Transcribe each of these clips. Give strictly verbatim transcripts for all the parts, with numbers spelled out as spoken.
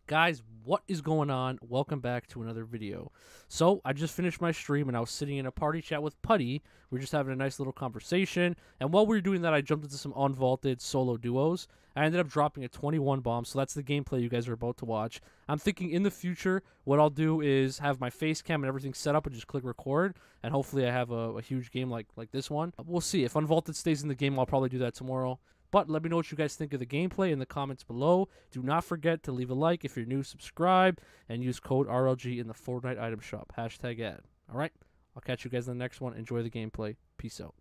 Guys, what is going on? Welcome back to another video. So, I just finished my stream and I was sitting in a party chat with Putty. We are just having a nice little conversation. And while we were doing that, I jumped into some unvaulted solo duos. I ended up dropping a twenty-one bomb, so that's the gameplay you guys are about to watch. I'm thinking in the future, what I'll do is have my face cam and everything set up and just click record. And hopefully I have a, a huge game like, like this one. We'll see. If unvaulted stays in the game, I'll probably do that tomorrow. But let me know what you guys think of the gameplay in the comments below. Do not forget to leave a like if you're new, subscribe, and use code R L G in the Fortnite item shop. Hashtag ad. Alright? I'll catch you guys in the next one. Enjoy the gameplay. Peace out.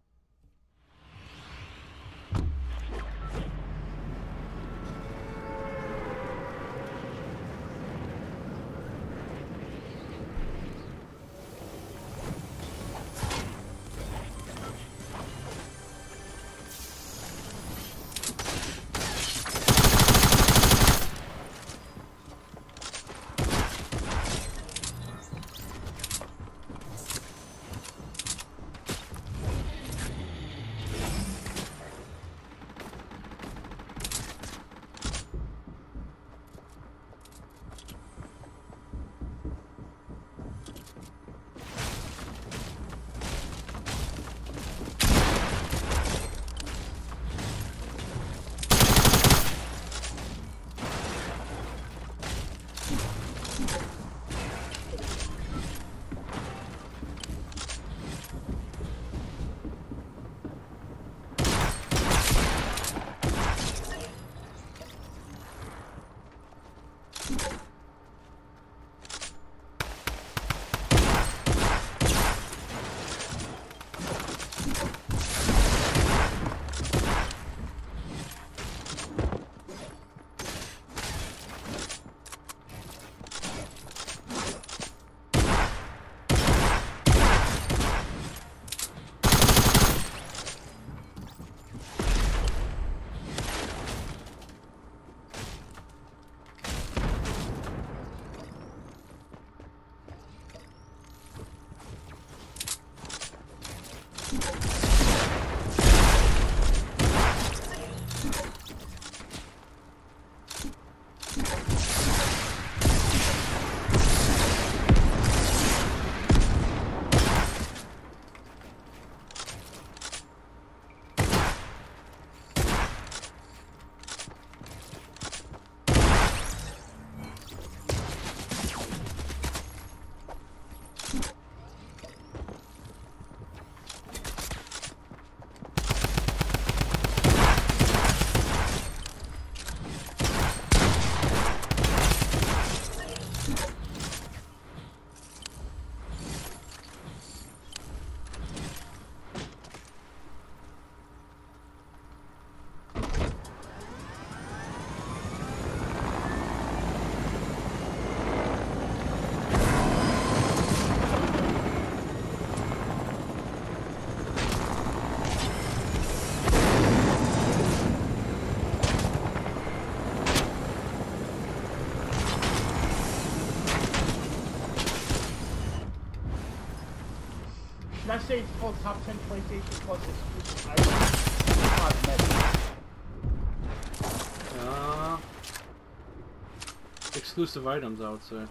Should I say it's called Top ten PlayStation Plus exclusive items? Cosmetic. Uh, exclusive items, I would say.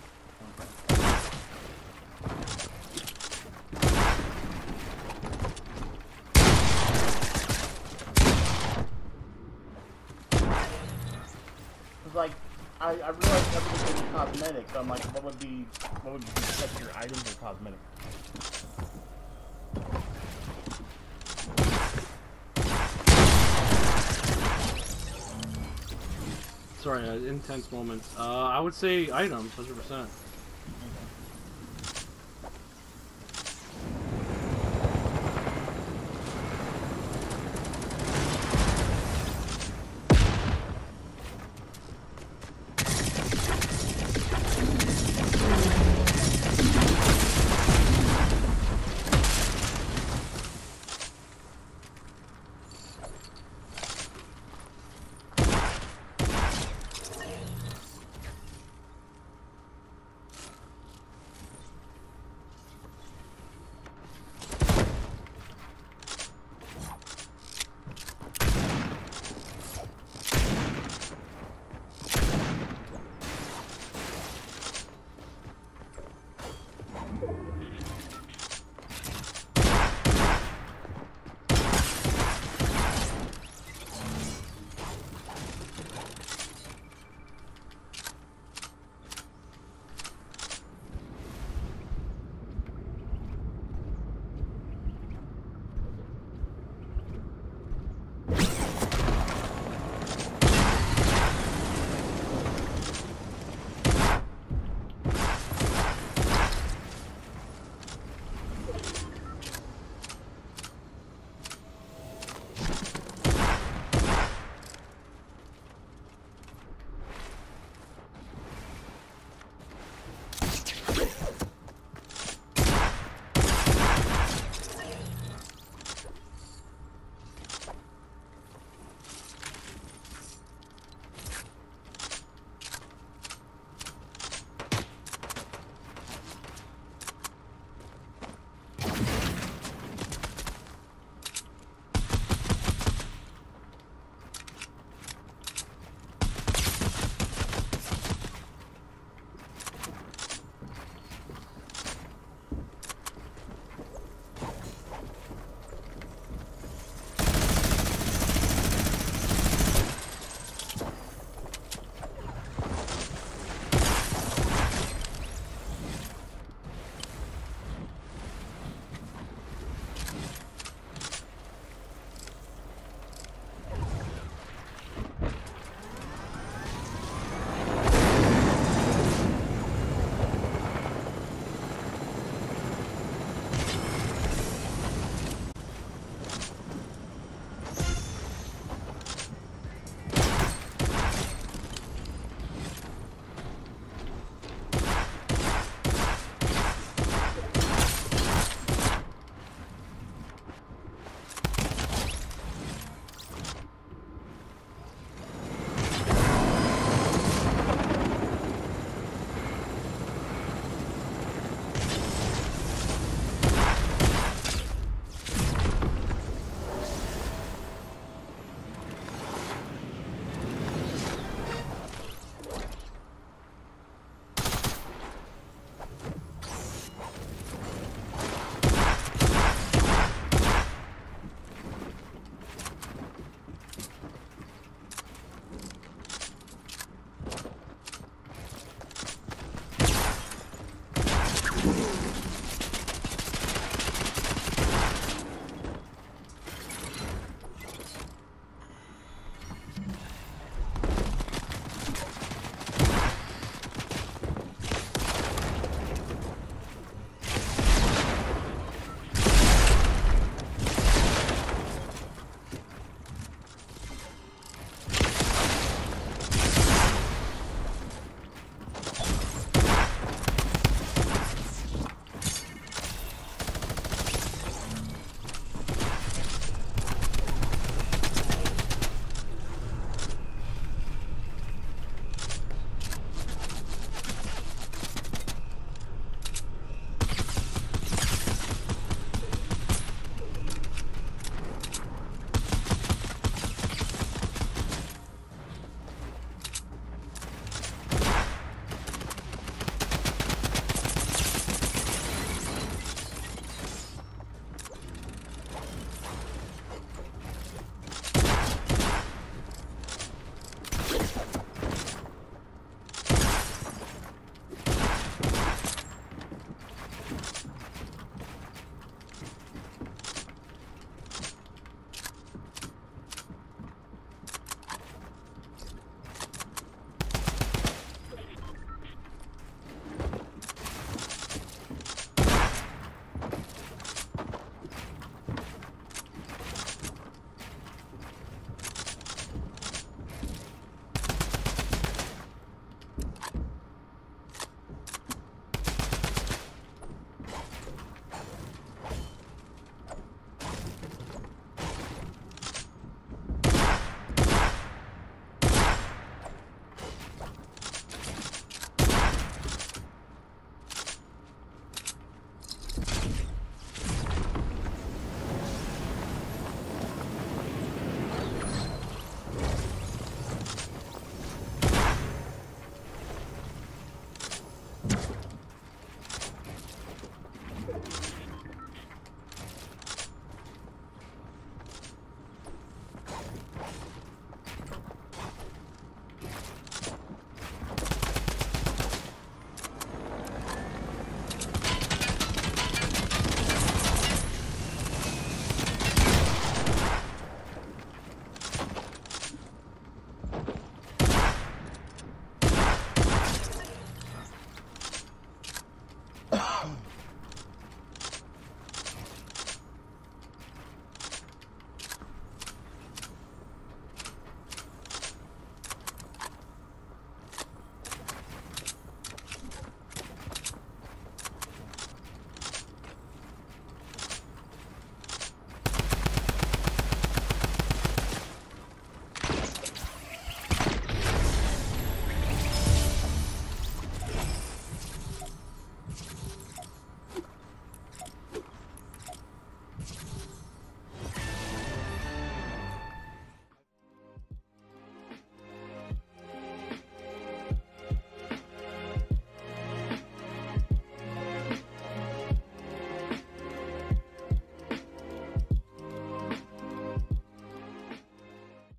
It's like, I, I realized everything was cosmetic, so I'm like, what would be, what would be such your items or cosmetic? Sorry, uh, intense moments. Uh, I would say items, one hundred percent.